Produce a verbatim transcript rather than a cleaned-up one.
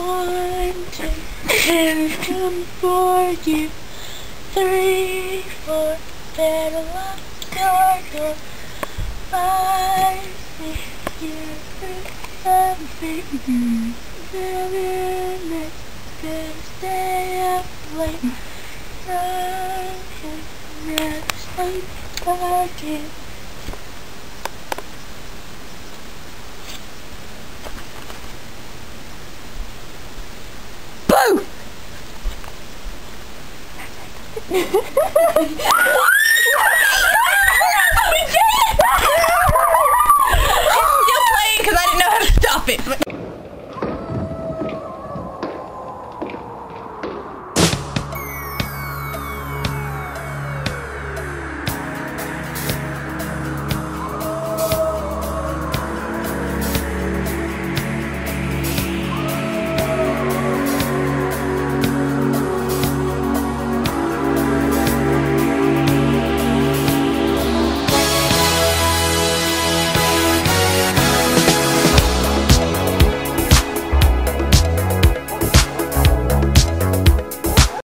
One, two, there's come for you. Three, four, better lock your door. Five, six, you, seven, six, seven, eight, gonna stay up late. Nine, ten, never sleep again. Boo!